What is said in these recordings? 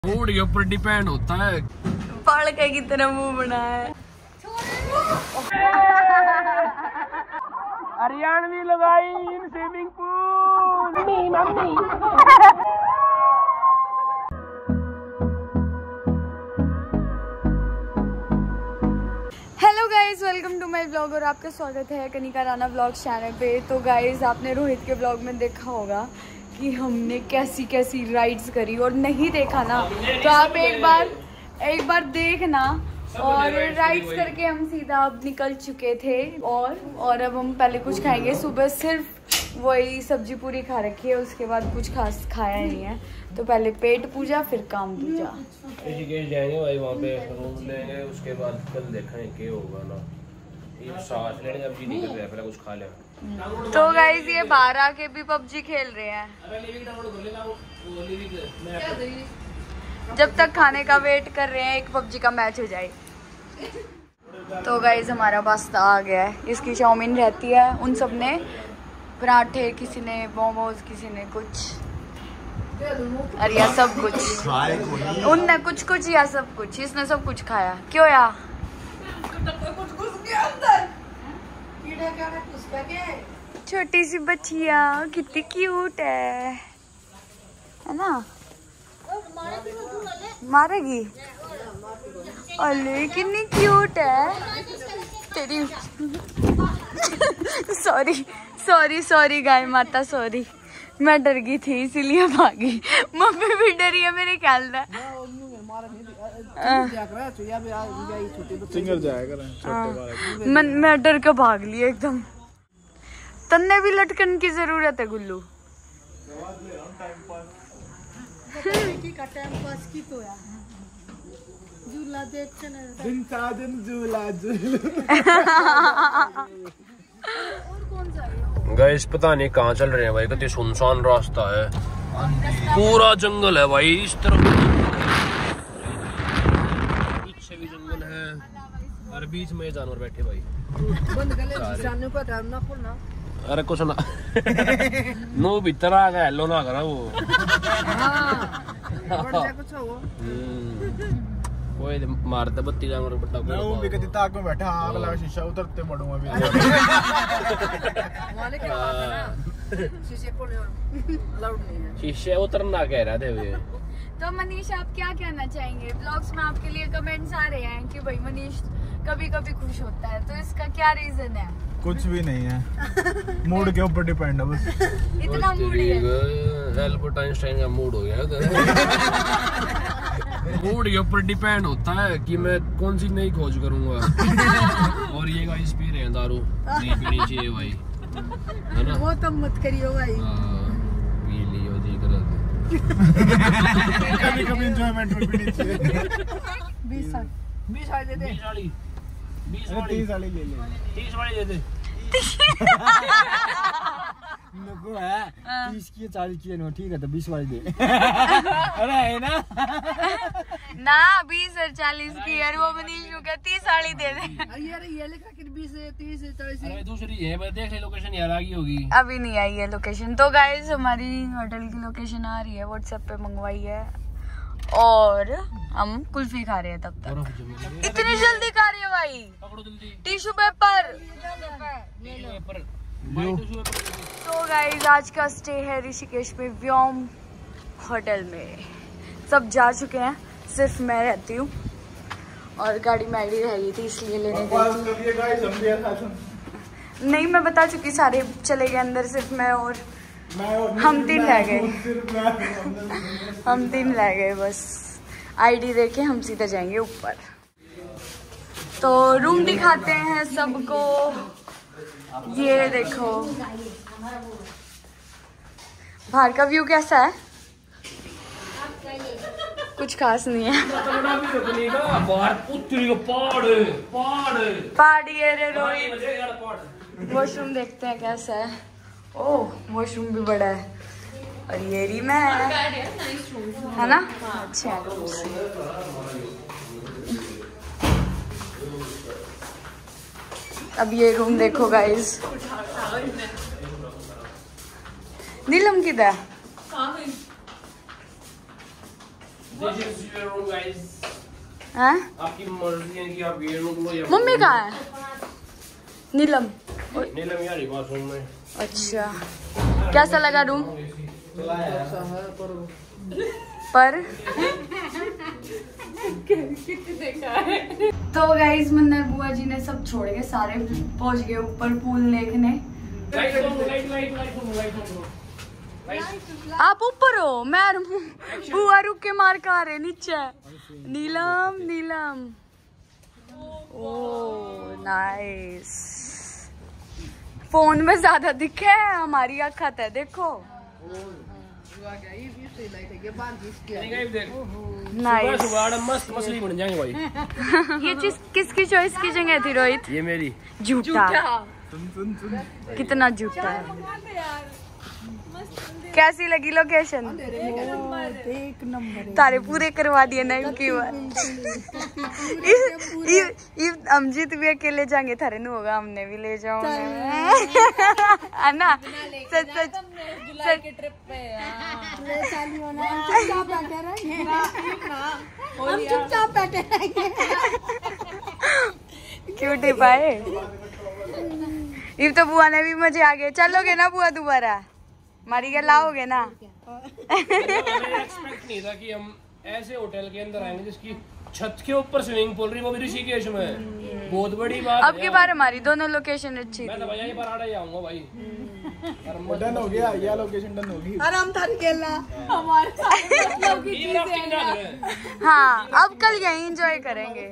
Mood के ऊपर depend होता है। पढ़ के कितना मुंह बना है। हरियाणवी लगाई in swimming pool. Mummy hello guys, welcome to my blog और आपका स्वागत है कनिका राणा ब्लॉग चैनल पे। तो गाइज आपने रोहित के ब्लॉग में देखा होगा कि हमने कैसी कैसी राइड्स करी, और नहीं देखा ना तो आप एक बार देखना। और राइड्स करके हम सीधा अब निकल चुके थे और अब हम पहले कुछ खाएंगे। सुबह सिर्फ वही सब्जी पूरी खा रखी है, उसके बाद कुछ खास खाया नहीं है। तो पहले पेट पूजा फिर काम दूजा। ऋषिकेश जाएंगे भाई, वहाँ पे रूम लेंगे, उसके बाद कल देखेंगे क्या होगा ना। ये सांस लेने अब जी नहीं कर रहा है, पहले कुछ खा ले। तो गाइज ये बाहर आके भी पबजी खेल रहे हैं। जब तक खाने का वेट कर रहे हैं एक पबजी का मैच हो जाए। तो गाइज हमारा पास्ता आ गया है। इसकी चाउमीन रहती है, उन सब ने पराठे, किसी ने मोमोज, किसी ने कुछ, अरे या सब कुछ। उनने कुछ या सब कुछ, इसने सब कुछ खाया। क्यों या छोटी सी बच्चिया कितनी क्यूट है ना। मारेगी? अरे कितनी क्यूट है तेरी। सॉरी गाय माता, सॉरी। मैं डर गई थी इसीलिए भागी। मम्मी भी डरी है मेरे ख्याल में। मैं डर के भाग ली एकदम। तन्ने भी लटकन की जरूरत है गुल्लू। गाइस पता नहीं कहाँ चल रहे हैं भाई, कितनी सुनसान रास्ता है, पूरा जंगल है भाई। इस तरफ पीछे भी जंगल है और बीच में जानवर बैठे भाई। अरे कुछ ना नो भीतर आ गया, लो ना करा वो। कोई मारते बत्ती जानवर बट्टा को। मैं वो भी कदी ताक में बैठा, आग लगा शीशा उतरते मरूंगा भी। शीशे उतरना कह रहा थे वे। तो मनीष आप क्या कहना चाहेंगे? ब्लॉग्स में आपके लिए कमेंट्स आ रहे हैं कि भाई मनीष कभी कभी खुश होता है, तो इसका क्या रीजन है? कुछ भी नहीं है, मूड के ऊपर डिपेंड है बस। इतना मूड है। एल्बर्ट आइंस्टाइन का मूड हो गया। मूड के ऊपर डिपेंड होता है कि मैं कौन सी नई खोज करूंगा। और ये गाइस पी रहे हैं दारू, नहीं पीनी चाहिए भाई, है ना? वो कम मत करियो भाई। पी लियो जी कर। कभी एंजॉयमेंट में पीनी चाहिए। 20 वाली दे दे। 30 वाली ले ले। 30 वाली दे दे। नको है 30 की 40 की नो, ठीक है तो 20 वाली दे। अरे है ना ना 20 और 40 की यार, वो मनीष को क्या 30 वाली दे दे। यार ये लिखा कि 20 30 40। अरे दूसरी है, मैं देख ले लोकेशन यार, आ गई होगी। अभी नहीं आई है लोकेशन। तो गाइस हमारी होटल की लोकेशन आ रही है, व्हाट्सएप पे मंगवाई है और हम कुल्फी खा रहे हैं। तब तक इतनी जल्दी खा रही है भाई? पकड़ो जल्दी टिश्यू पेपर। तो गाइस आज का स्टे है ऋषिकेश में व्योम होटल में। सब जा चुके हैं, सिर्फ मैं रहती हूँ और गाड़ी में आईडी रह गई थी इसलिए लेने गई थी। नहीं मैं बता चुकी, सारे चले गए अंदर, सिर्फ मैं और हम तीन रह गए बस। आईडी देके हम सीधा जाएंगे ऊपर। तो रूम दिखाते हैं सबको। ये देखो बाहर का व्यू कैसा है? कुछ खास नहीं है। पहाड़ी है रोहित। वॉशरूम देखते हैं कैसा है। ओह वॉशरूम भी बड़ा है और ये री में है ना। अच्छा अब ये रूम देखो गाइस। नीलम किधर? हाँ? आपकी मर्जी है कि आप ये रूम लो या मम्मी कहाँ है? नीलम। नीलम यार बाथरूम में। अच्छा, कैसा लगा रूम? पर तो गाइस मंदिर बुआ जी ने सब छोड़ के सारे पहुंच गए ऊपर पूल देखने। आप ऊपर हो, मैं बुआ रुक के मार का आ रहे नीचे। नीलम नीलम, ओ नाइस। फोन में ज्यादा दिखे है, हमारी आँख है देखो। नाइस, मस्त मछली बन जाएंगे भाई। ये चीज किसकी चॉइस की जगह थी रोहित? ये मेरी। झूठा। कितना झूठा है। कैसी लगी लोकेशन? एक नंबर तारे पूरे करवा दिए ना इनकी बात। अमजीत भी अकेले जाएंगे, थारे नहीं होगा, हमने भी ले जाओ है ना। सच सच जुलाई के ट्रिप पे हम चुपचाप बैठे रहेंगे। क्यों टिप पाए? तो बुआ ने भी मजे आ गए। चलोगे ना बुआ दोबारा? मारी के लाओगे ना? एक्सपेक्ट नहीं था कि हम ऐसे होटल के अंदर आएंगे जिसकी छत के ऊपर स्विमिंग पूल रही, वो भी ऋषिकेश में। बहुत बड़ी बात। अब की बार हमारी दोनों लोकेशन अच्छी मैं थी। तो भैया ये पर आ जाऊंगा भाई। डन हो गया, यह लोकेशन डन होगी। आराम था केला हमारे मतलब की ये राफ्टिंग ना करें। हाँ, अब कल यही एंजॉय करेंगे।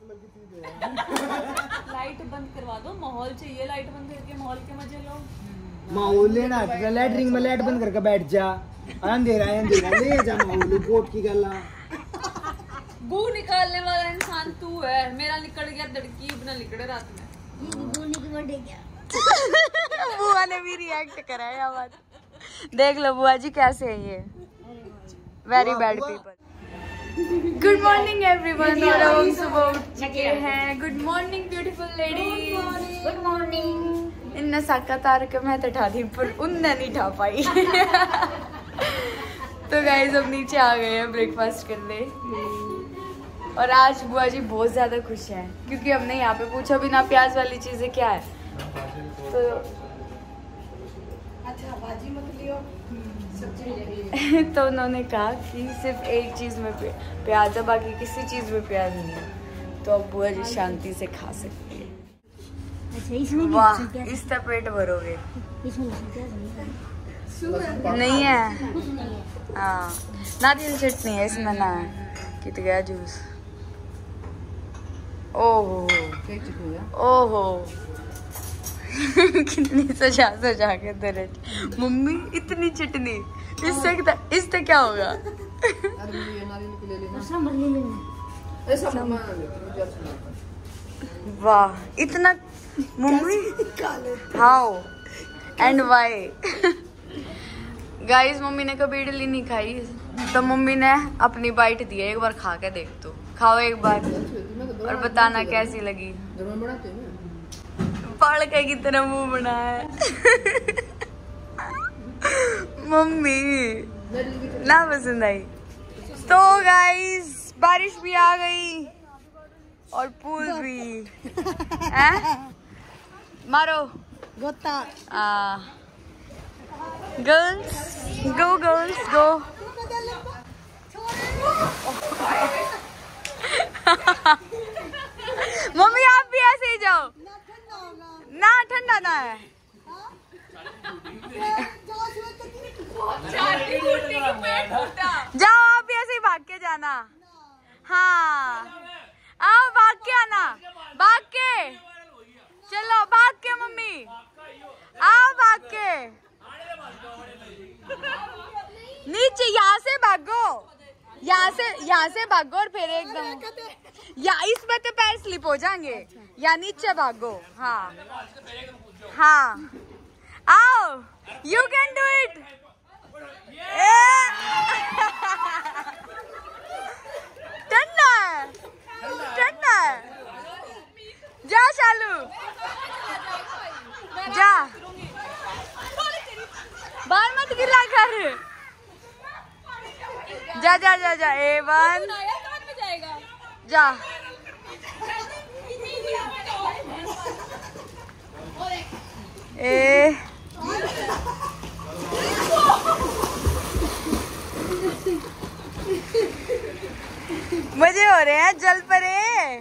लाइट बंद करवा दो, माहौल चाहिए। लाइट बंद करके माहौल के मजे लो। माहौल लेना है, लैटरिंग में लाइट बंद करके बैठ जा। अंधेरा ले जा माहौल, कोट की गल्ला। बू निकालने वाला इंसान तू है। मेरा निकल गया दड़की, अपना निकले रात में। बुआ ने भी रिएक्ट करा है बात। देख लो बुआ जी कैसे है ये। Very bad people. Good morning everyone. और हम सुबह उठ चुके हैं। Good morning beautiful lady. Good morning. इनने साका तार के मैं तो ठा दी, पर उनने नहीं ठा पाई। तो गाइस अब नीचे आ गए हैं ब्रेकफास्ट करने। और आज बुआ जी बहुत ज्यादा खुश हैं क्योंकि हमने यहाँ पे पूछा बिना प्याज वाली चीजें क्या है, तो अच्छा भाजी मत लियो, सब्जी तो उन्होंने कहा कि सिर्फ एक चीज में प्याज है, बाकी किसी चीज में प्याज नहीं है। तो अब बुआ जी शांति से खा सकती है। वाह, इस तरह पेट भरोगे? नहीं है। हाँ, नारियल चटनी है इसमें ना, कित गया जूस। ओहो ओहो कितनी सजा सजा के दे मम्मी, इतनी चटनी। इससे क्या होगा? वाह, इतना mummy. How and why? Guys mummy ने कभी इडली नहीं खाई, तो मम्मी ने अपनी बाइट दी है। एक बार खा के देख, तो खाओ एक बार और बताना कैसी लगी। पढ़ के की तरह मुंह बना है। मम्मी ना पसंद आई। तो गाइस बारिश भी आ गई और पूल भी है। मारो गोता। Girls go, girls go. Mummy आप भी ऐसे ही जाओ ना, ठंडा ना है। जाओ आप भी ऐसे ही भाग के जाना। हाँ आओ, भाग के आना, भाग के चलो, भाग के मम्मी आओ, भाग के नीचे। यहाँ से भागो, यहाँ से भागो और फिर एकदम या इसमें तो पैर स्लिप हो जाएंगे। या नीचे भागो। हाँ हाँ, आओ, यू कैन डू इट। ठंडा है, ठंडा है। जा शालू, जा, बाहर मत गिरा कर। जा जा जा जा A1 जाएगा जा। ए मजे हो रहे हैं। जल परे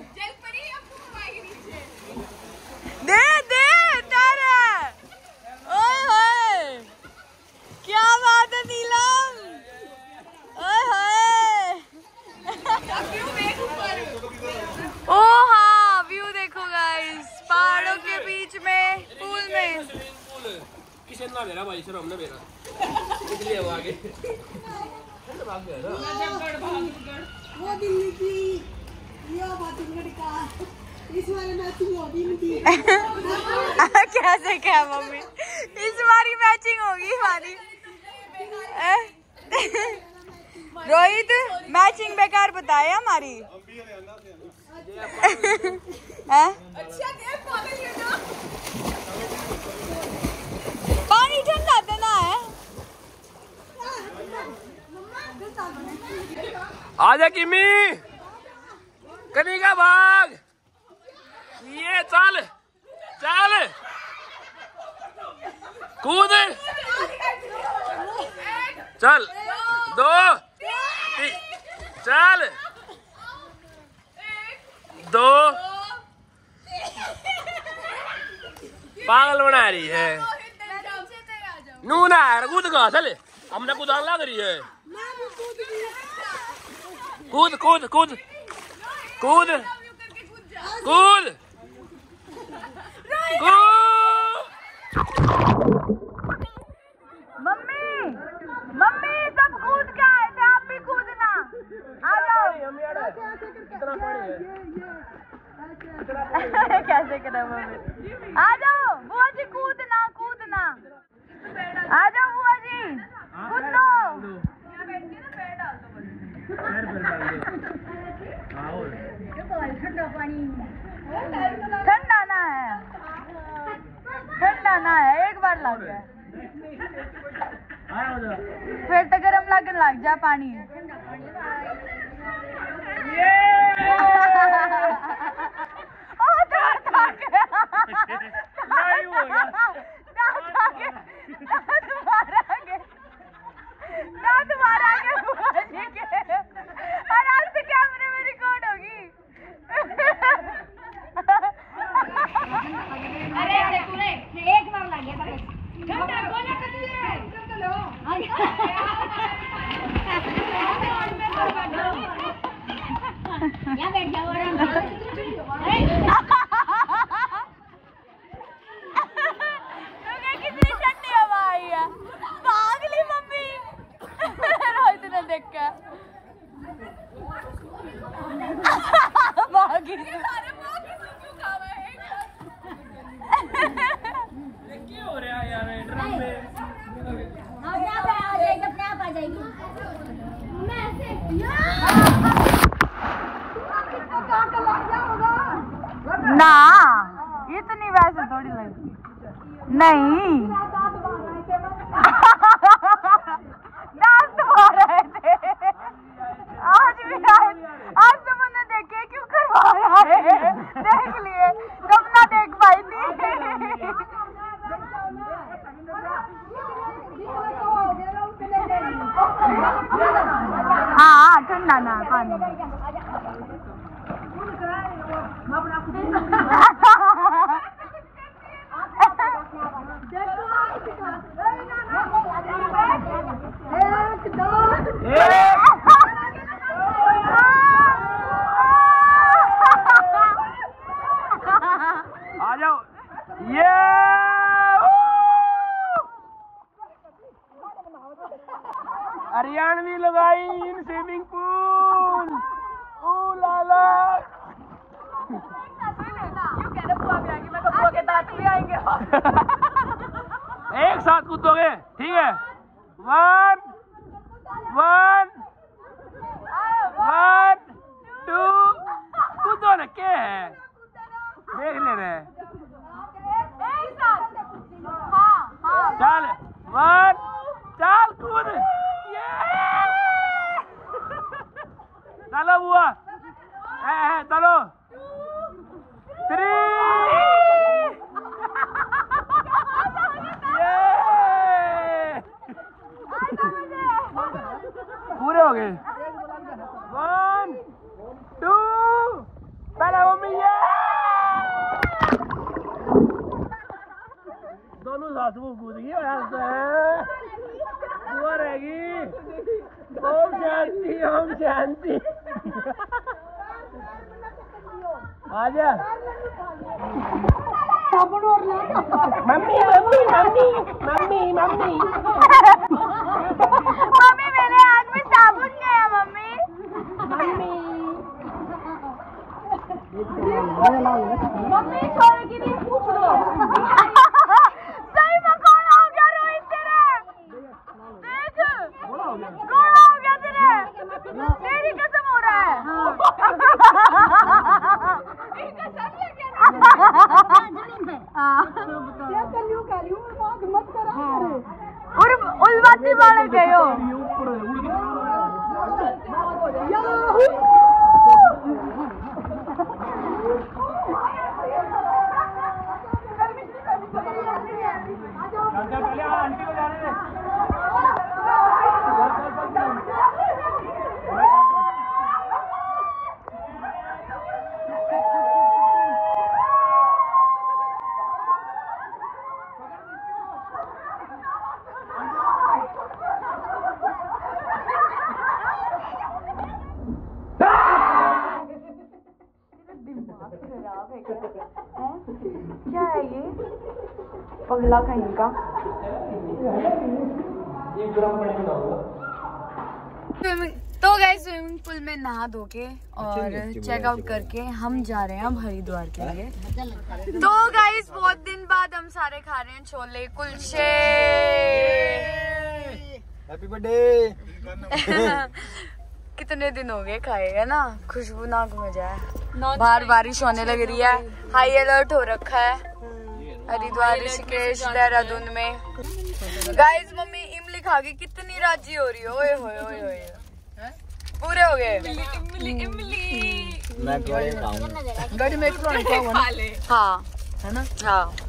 दे दे तारा। ओए होए क्या बात है नीलम। ओए होए ओ हाँ व्यू देखो गाइस पहाड़ों के बीच में पूल में। किसी ना मेरा भाई शर्म ना मेरा इसलिए वो आगे भाग गया ना। वो दिल्ली की ये बातुगढ़ का इस बारे मैचिंग होगी इनकी। कैसे क्या मम्मी इस बारी मैचिंग होगी हमारी। रोहित मैचिंग बेकार बताया हमारी। पानी ठंडा देना है। आजा किमी कनिका भाग। ये चल चल कूद चल 2 3 चल 2 पागल बना रही है नू ना यार कूद का चल हमने कूदान लग रही है। कूद कूद कूद कूद कूद मम्मी मम्मी सब कूद के आए थे आप भी कूदना। आ जाओ। कैसे करा मम्मी। आ जाओ बुआ जी कूदना कूदना। आ जाओ बुआ जी कूदो। ठंडा ना है ठंडा ना है एक बार लग गया फिर तो गरम लगने लग जा पानी। कैमरे में रिकॉर्ड होगी। अरे एक बार लगे बैठ जाओ कितनी ठंडी हवा आई है। भाग ली मम्मी रोहित ने देख के भागी। क्या हो रहा है यार ड्रम में अपने आप आ जाएगी। ना इतनी वैसे थोड़ी लगती नहीं। दांत आ रहे थे आज भी आए। आज तो मैंने देखे क्यों करवा रहा है देख लिए तब ना देख पाई थी। हाँ ठंडा ना पानी आ जाओ। ये हरियाणवी लगाई इन स्विमिंग पूल। ओ लाला एक साथ कूदोगे ठीक है 1 1 हुआ चलो 3 पूरे हो गए 1 2 पहले मम्मी ये दोनों साथ में कूद गई वो रहेगी ओम शांति आजा मम्मी मेरे हाथ में साबुन गया मम्मी छोड़ेगी नहीं पूछ लो सही में कौन हो गया रोहित तेरे देख कौन हो गया तेरे तेरी कसम हो रहा है उल्बाती मारे गए हो आंटी को जाने दे क्या है ये पगला कहीं का तो गाइस स्विमिंग पूल में नहा धो के और चेकआउट करके हम जा रहे हैं अब हरिद्वार के लिए। तो गाइस बहुत दिन बाद हम सारे खा रहे हैं छोले कुलचे। हैप्पी बर्थडे कितने दिन हो गए खाए है ना, खुशबूनाक मजा है। बाहर बारिश होने लग रही है, हाई अलर्ट हो रखा है हरिद्वार ऋषिकेश देहरादून में। गाइस मम्मी इमली खा के कितनी राजी हो रही है, ओए होए ओए होए पूरे हो गए। मैं गड़े खाऊंगा गड़ी में हाँ है ना हाँ